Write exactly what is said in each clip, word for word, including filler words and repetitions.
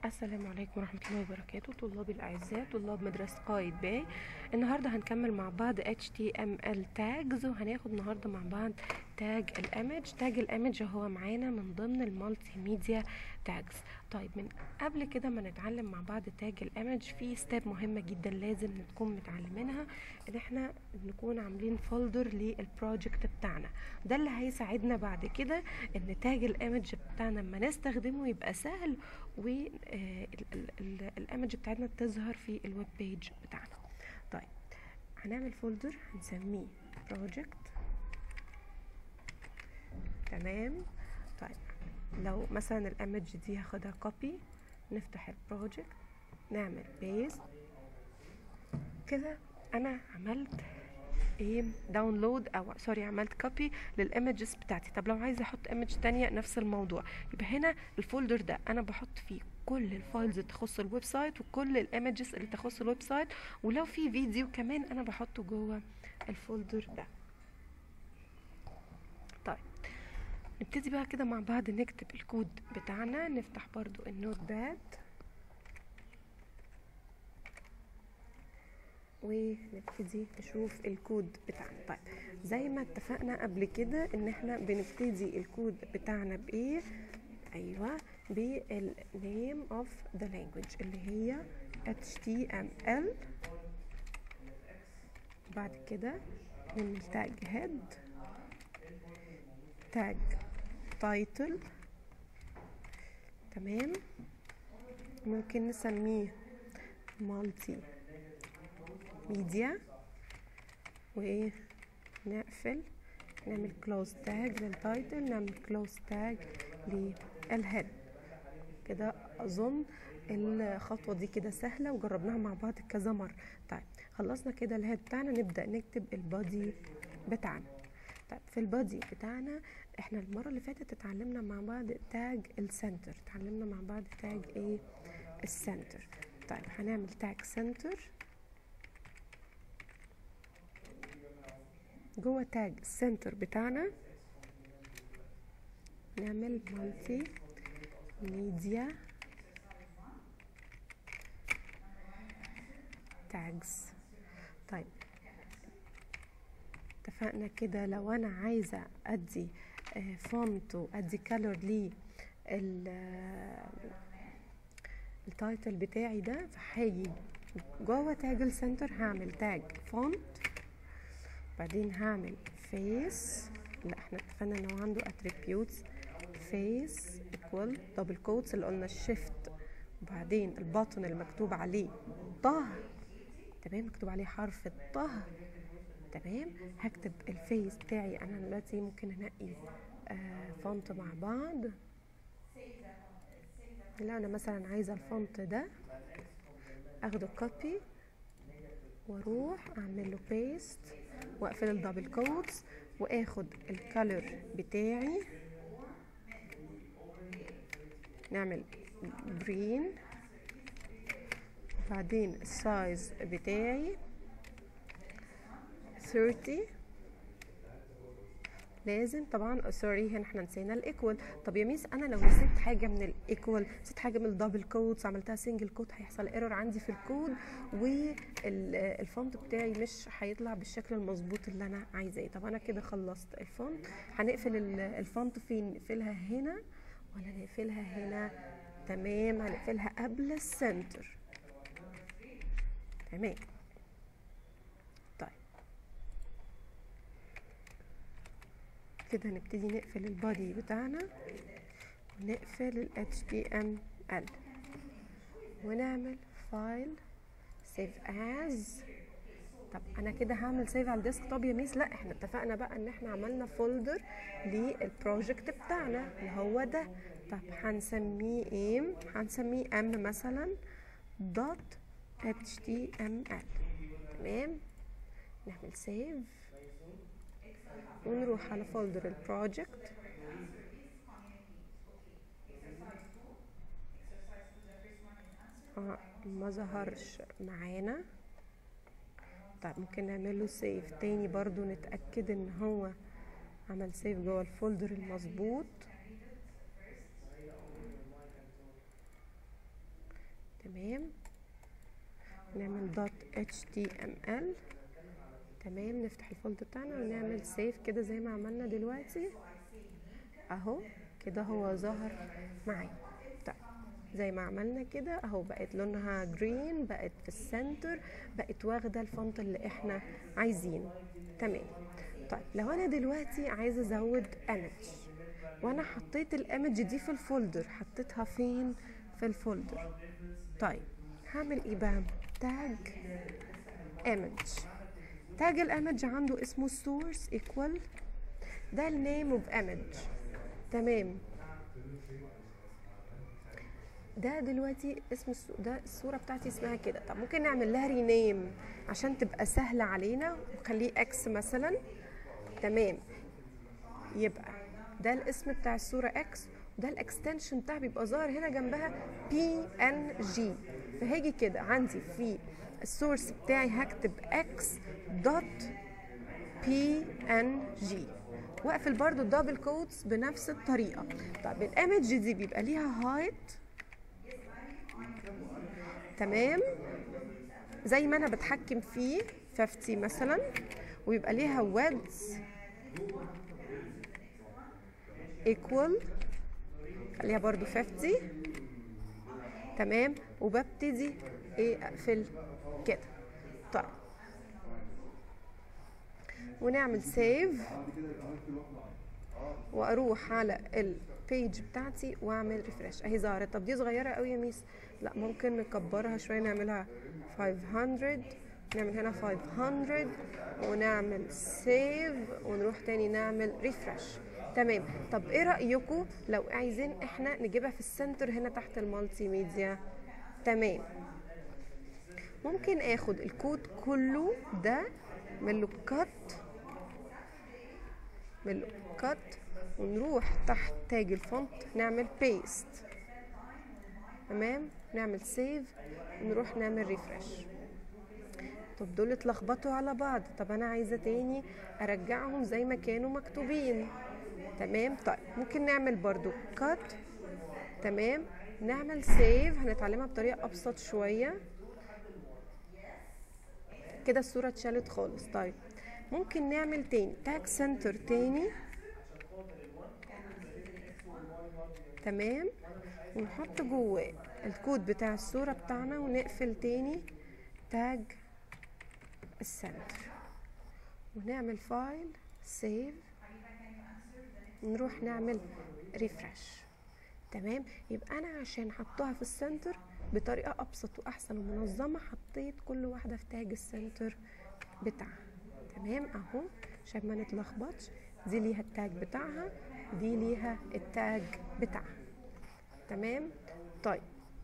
السلام عليكم ورحمة الله وبركاته. طلابي الأعزاء، طلاب مدرسة قايد باي. النهاردة هنكمل مع بعض إتش تي إم إل tags، وهناخد النهاردة مع بعض تاج الإيمج. تاج الإيمج هو معانا من ضمن المالتي ميديا تاجز. طيب، من قبل كده ما نتعلم مع بعض تاج الإيمج، في ستيب مهمة جدا لازم نكون متعلمينها، ان احنا نكون عاملين فولدر للبروجكت بتاعنا. ده اللي هيساعدنا بعد كده ان تاج الإيمج بتاعنا لما نستخدمه يبقى سهل، والإيمج بتاعتنا تظهر في الويب بيج بتاعنا. طيب، هنعمل فولدر هنسميه بروجكت. تمام. طيب، لو مثلا الإيمج دي هاخدها كوبي، نفتح البروجكت نعمل بيست كده. انا عملت ايه داونلود او سوري عملت كوبي للايمجز بتاعتي. طب لو عايزه احط ايمج تانية نفس الموضوع، يبقى هنا الفولدر ده انا بحط فيه كل الفايلز اللي تخص الويب سايت وكل الايمجز اللي تخص الويب سايت، ولو في فيديو كمان انا بحطه جوه الفولدر ده. طيب، نبتدي بقى كده مع بعض نكتب الكود بتاعنا. نفتح برضو النوت باد ونبتدي نشوف الكود بتاعنا. طيب، زي ما اتفقنا قبل كده ان احنا بنبتدي الكود بتاعنا بايه؟ ايوه، بالنيم اوف ذا لانجويج اللي هي إتش تي إم إل. بعد كده نعمل تاج هيد، تاج تايتل. تمام، ممكن نسميه مالتي ميديا، وايه نقفل، نعمل كلوز تاج للتايتل، نعمل كلوز تاج للهيد. كده اظن الخطوه دي كده سهله وجربناها مع بعض كذا مره. طيب، خلصنا كده الهيد بتاعنا، نبدا نكتب البادي بتاعنا. طيب، في البادي بتاعنا احنا المره اللي فاتت اتعلمنا مع بعض تاج السنتر، اتعلمنا مع بعض تاج ايه السنتر. طيب، هنعمل تاج سنتر. جوه تاج السنتر بتاعنا نعمل مالتي ميديا تاجز. طيب، اتفقنا كده لو انا عايزه ادي فونت وادي كالر لي التايتل بتاعي ده، فهاجي جوه تاج السنتر هعمل تاج فونت، بعدين هعمل فيس. لا، احنا اتفقنا انه عنده اتريبيوتس فيس ايكوال دبل كوتس اللي قلنا الشيفت، وبعدين البطن اللي مكتوب عليه طه. تمام، مكتوب عليه حرف الطه. تمام، هكتب الفيس بتاعي. انا دلوقتي ممكن انقي آه فونت مع بعض. لا، انا مثلا عايزه الفونت ده، اخده كوبي واروح اعمل له بيست واقفل الدبل كوتس واخد الكالر بتاعي، نعمل جرين، بعدين السايز بتاعي ثلاثين. لازم طبعا سوري هنا احنا نسينا الايكوال. طب يا ميس، انا لو نسيت حاجه من الايكوال، نسيت حاجه من الدبل كوتس، عملتها سنجل كوت، هيحصل ايرور عندي في الكود والفونت بتاعي مش هيطلع بالشكل المظبوط اللي انا عايزاه. طب انا كده خلصت الفونت. هنقفل الفونت فين؟ نقفلها هنا ولا نقفلها هنا؟ تمام، هنقفلها قبل السنتر. تمام. طيب، كده هنبتدي نقفل البادي بتاعنا ونقفل ال إتش تي إم إل ونعمل فايل سيف از. طب انا كده هعمل سيف على الديسك توب يا ميس؟ لا، احنا اتفقنا بقى ان احنا عملنا فولدر للبروجكت بتاعنا اللي هو ده. طب هنسميه ايه؟ هنسميه ام مثلا دوت إتش تي إم إل. تمام، نعمل سيف ونروح على فولدر البروجكت. اه ما ظهرش معانا. طيب، ممكن نعمل له سيف تاني برضو نتأكد ان هو عمل سيف جوه الفولدر المظبوط. تمام. نعمل دوت اتش تي ام ال. تمام، نفتح الفولدر بتاعنا ونعمل سيف كده زي ما عملنا دلوقتي اهو كده، هو ظهر معايا. طيب زي ما عملنا كده اهو، بقت لونها جرين، بقت في السنتر، بقت واخده الفونت اللي احنا عايزينه. تمام. طيب لو انا دلوقتي عايزه ازود ايمج، وانا حطيت الايمج دي في الفولدر، حطيتها فين؟ في الفولدر. طيب هعمل ايه بقى؟ تاج ايمج. تاج الايمج عنده اسمه source equal، ده النيم اوف ايمج. تمام. ده دلوقتي اسم السو... ده الصوره بتاعتي اسمها كده. طب ممكن نعمل لها رينيم عشان تبقى سهله علينا، وخليه اكس مثلا. تمام، يبقى ده الاسم بتاع الصوره اكس، وده الاكستنشن بتاعها بيبقى ظاهر هنا جنبها بي ان جي. فهاجي كده عندي في السورس بتاعي هكتب اكس دوت بي ان جي، واقفل برضو الدبل كوتس بنفس الطريقه. طب الايمج دي بيبقى ليها هايت، تمام، زي ما انا بتحكم فيه خمسين مثلا، ويبقى ليها ويدث ايكوال، خليها برضو خمسين. تمام، وببتدي ايه اقفل كده. طيب ونعمل سيف، واروح على البيج بتاعتي واعمل ريفرش اهي ظهرت. طب دي صغيره قوي يا ميس، لا ممكن نكبرها شويه، نعملها خمسمية، نعمل هنا خمسمية ونعمل سيف، ونروح تاني نعمل ريفرش. تمام. طب ايه رايكم لو عايزين احنا نجيبها في السنتر هنا تحت المالتي ميديا؟ تمام، ممكن اخد الكود كله ده من له كات، من له كات، ونروح تحت تاج الفونت نعمل بيست. تمام، نعمل سيف ونروح نعمل ريفرش. طب دول اتلخبطوا على بعض، طب انا عايزه تاني ارجعهم زي ما كانوا مكتوبين. تمام. طيب ممكن نعمل برضو كات. تمام، نعمل سيف، هنتعلمها بطريقه ابسط شويه كده، الصوره اتشالت خالص. طيب ممكن نعمل تاني تاج سنتر تاني. تمام، ونحط جواه الكود بتاع الصورة بتاعنا، ونقفل تاني تاج السنتر، ونعمل فايل سيف، نروح نعمل ريفرش. تمام، يبقى انا عشان حطها في السنتر بطريقة ابسط واحسن ومنظمة، حطيت كل واحدة في تاج السنتر بتاعها. تمام اهو، عشان ما نتلخبطش، دي ليها التاج بتاعها، دي ليها التاج بتاعها. تمام. طيب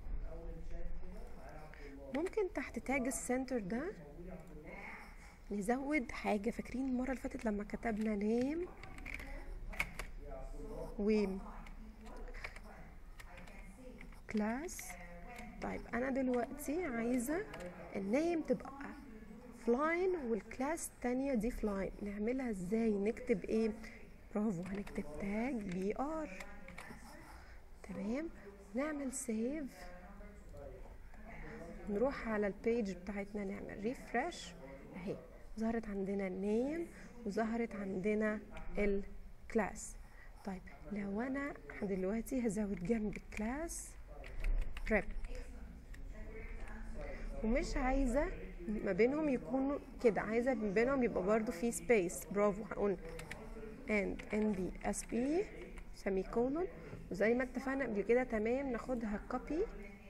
ممكن تحت تاج السنتر ده نزود حاجة. فاكرين المرة اللي فاتت لما كتبنا نيم و كلاس؟ طيب انا دلوقتي عايزة النيم تبقى فلاين والكلاس التانية دي فلاين. نعملها ازاي؟ نكتب ايه؟ برافو، هنكتب تاج بي ار. تمام، نعمل سيف، نروح على البيج بتاعتنا نعمل ريفرش اهي، ظهرت عندنا النيم وظهرت عندنا الكلاس. طيب لو انا دلوقتي هزود جنب الكلاس بريب، ومش عايزه ما بينهم يكونوا كده، عايزه ما بينهم يبقى برضو في سبيس. برافو، هقول and ان بي اس بي سيمي كولون، وزي ما اتفقنا قبل كده. تمام، ناخدها كوبي،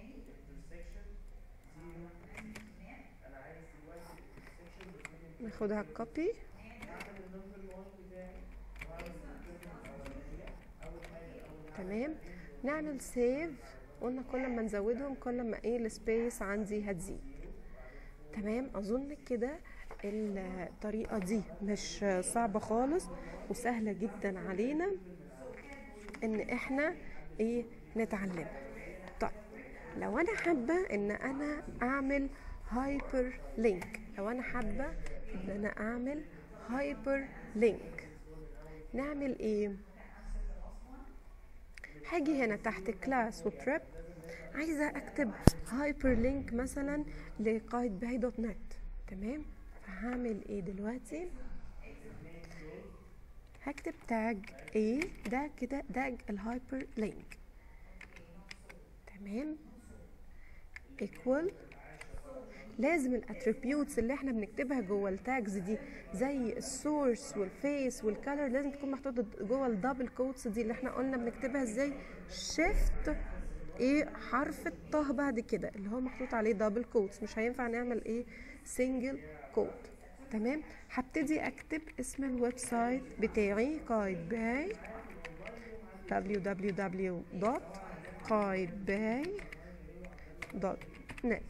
ناخدها كوبي. تمام، نعمل سيف. قلنا كل ما نزودهم كل ما ايه السبيس عندي هتزيد. تمام، اظن كده الطريقه دي مش صعبه خالص وسهله جدا علينا ان احنا ايه نتعلمها. طيب لو انا حابه ان انا اعمل هايبر لينك، لو انا حابه ان انا اعمل هايبر لينك، نعمل ايه؟ هاجي هنا تحت كلاس وبريب، عايزه اكتب هايبر لينك مثلا لقايتباي دوت نت. تمام، فهعمل ايه دلوقتي؟ هكتب تاج ايه ده كده، تاج الهايبر لينك. تمام، equal. لازم الاتريبيوتس اللي احنا بنكتبها جوه التاجز دي زي السورس والفيس والكالر لازم تكون محطوطه جوه الدبل كوتس دي اللي احنا قلنا بنكتبها ازاي. شيفت ايه حرف الطه بعد كده اللي هو محطوط عليه دبل كوتس، مش هينفع نعمل ايه سنجل كوت. تمام، هبتدي اكتب اسم الويب سايت بتاعي قايتباي دبليو دبليو دبليو دوت قايتباي دوت نت.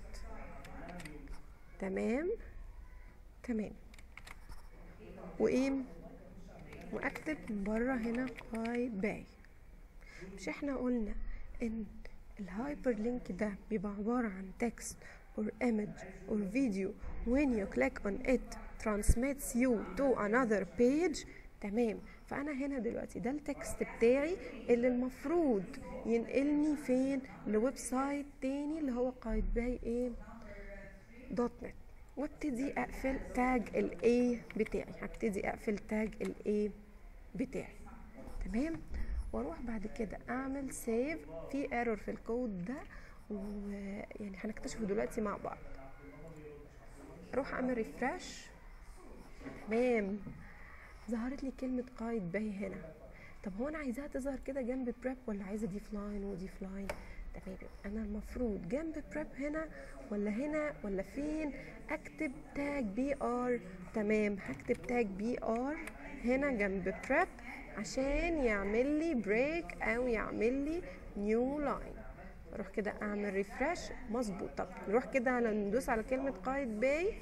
تمام تمام، وايه واكتب من بره هنا قايتباي. مش احنا قلنا ان الهايبر لينك ده بيبقى عباره عن text or image or video when you click on it transmits you to another page. تمام، فانا هنا دلوقتي ده التكست بتاعي اللي المفروض ينقلني فين؟ لويب سايت تاني اللي هو قايتباي ايه دوت نت. وابتدي اقفل تاج الاي بتاعي، هبتدي اقفل تاج الاي بتاعي. تمام، واروح بعد كده اعمل سيف. في ايرور في الكود ده ويعني هنكتشفه دلوقتي مع بعض. اروح اعمل ريفرش. تمام، ظهرت لي كلمه قايتباي هنا. طب هو انا عايزاها تظهر كده جنب بريب ولا عايزه دي فلاين ودي فلاين؟ تمام، انا المفروض جنب بريب هنا ولا هنا ولا فين؟ اكتب تاج بي ار. تمام، هكتب تاج بي ار هنا جنب بريب عشان يعمل لي بريك او يعمل لي نيو لاين. اروح كده اعمل ريفرش. مظبوط. طب نروح كده ندوس على كلمه قايتباي.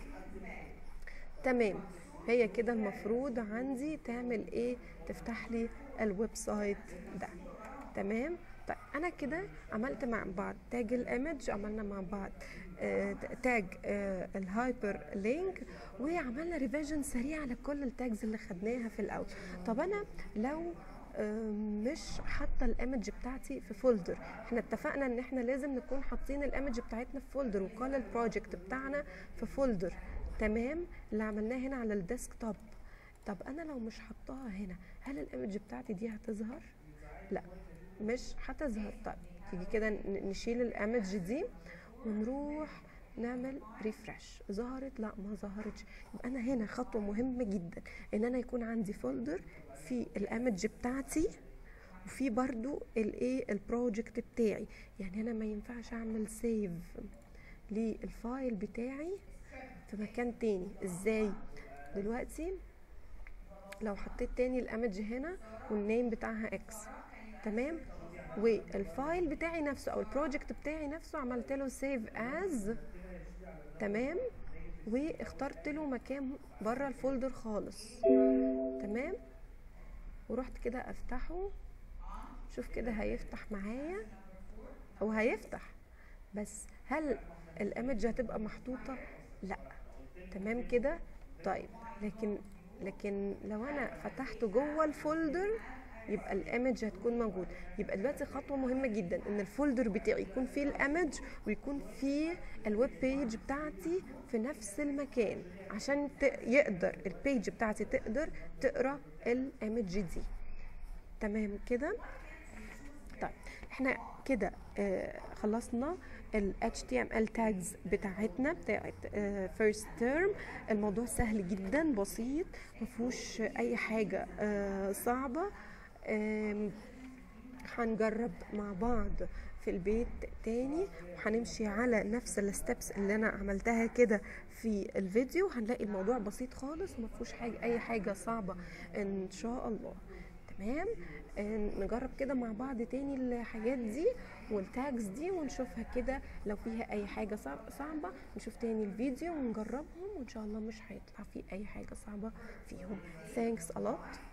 تمام، هي كده المفروض عندي تعمل ايه؟ تفتح لي الويب سايت ده. تمام، طيب انا كده عملت مع بعض تاج الايمج، عملنا مع بعض آه تاج آه الهايبر لينك، وعملنا ريفيجن سريع على كل التاجز اللي خدناها في الاول. طب انا لو آه مش حاطه الايمج بتاعتي في فولدر، احنا اتفقنا ان احنا لازم نكون حاطين الايمج بتاعتنا في فولدر وكل البروجكت بتاعنا في فولدر. تمام، اللي عملناه هنا على الديسك توب. طب انا لو مش حطاها هنا هل الايمج بتاعتي دي هتظهر؟ لا مش هتظهر. طيب تيجي كده نشيل الايمج دي ونروح نعمل ريفرش. ظهرت؟ لا ما ظهرتش. يبقى انا هنا خطوه مهمه جدا ان انا يكون عندي فولدر في الايمج بتاعتي وفي برضو الايه البروجكت بتاعي. يعني انا ما ينفعش اعمل سيف للفايل بتاعي في مكان تاني. ازاي؟ دلوقتي لو حطيت تاني الايمج هنا والنيم بتاعها اكس، تمام، والفايل بتاعي نفسه او البروجكت بتاعي نفسه عملت له سيف از، تمام، واخترت له مكان بره الفولدر خالص. تمام، ورحت كده افتحه. شوف كده هيفتح معايا او هيفتح، بس هل الايمج هتبقى محطوطه؟ لا. تمام كده. طيب لكن لكن لو انا فتحته جوه الفولدر يبقى الايمج هتكون موجود. يبقى دلوقتي خطوه مهمه جدا ان الفولدر بتاعي يكون فيه الايمج ويكون فيه الويب بيج بتاعتي في نفس المكان عشان يقدر البيج بتاعتي تقدر تقرا الايمج دي. تمام كده. طيب احنا كده آه خلصنا ال إتش تي إم إل tags بتاعتنا بتاعت آه first term. الموضوع سهل جدا بسيط مفهوش اي حاجة آه صعبة. آه هنجرب مع بعض في البيت تاني وهنمشي على نفس الستبس اللي انا عملتها كده في الفيديو. هنلاقي الموضوع بسيط خالص ومفهوش حاجة اي حاجة صعبة ان شاء الله. تمام، نجرب كده مع بعض تاني الحاجات دي والتاجز دي ونشوفها كده. لو فيها اي حاجة صعبة نشوف تاني الفيديو ونجربهم وان شاء الله مش هيطلع فيه اي حاجة صعبة فيهم. Thanks a lot.